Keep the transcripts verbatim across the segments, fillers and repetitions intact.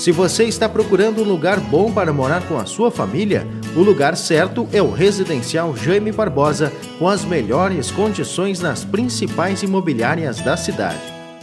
Se você está procurando um lugar bom para morar com a sua família, o lugar certo é o Residencial Jaime Barbosa, com as melhores condições nas principais imobiliárias da cidade.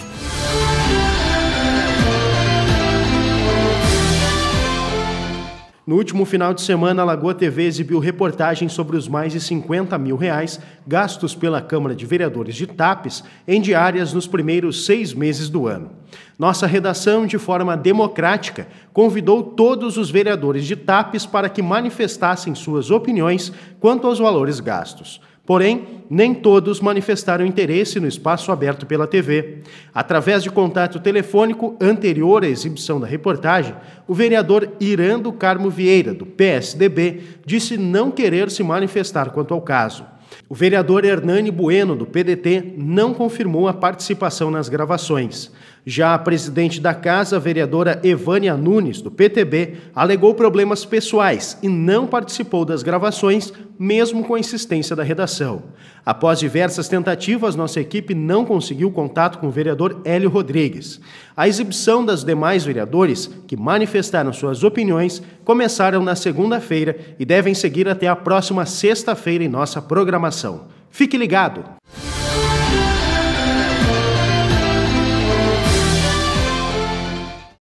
No último final de semana, a Lagoa T V exibiu reportagem sobre os mais de cinquenta mil reais gastos pela Câmara de Vereadores de Tapes em diárias nos primeiros seis meses do ano. Nossa redação, de forma democrática, convidou todos os vereadores de Tapes para que manifestassem suas opiniões quanto aos valores gastos. Porém, nem todos manifestaram interesse no espaço aberto pela T V. Através de contato telefônico anterior à exibição da reportagem, o vereador Irando Carmo Vieira, do P S D B, disse não querer se manifestar quanto ao caso. O vereador Hernani Bueno, do P D T, não confirmou a participação nas gravações. Já a presidente da casa, a vereadora Evânia Nunes, do P T B, alegou problemas pessoais e não participou das gravações, mesmo com a insistência da redação. Após diversas tentativas, nossa equipe não conseguiu contato com o vereador Hélio Rodrigues. A exibição das demais vereadores, que manifestaram suas opiniões, começaram na segunda-feira e devem seguir até a próxima sexta-feira em nossa programação. Fique ligado!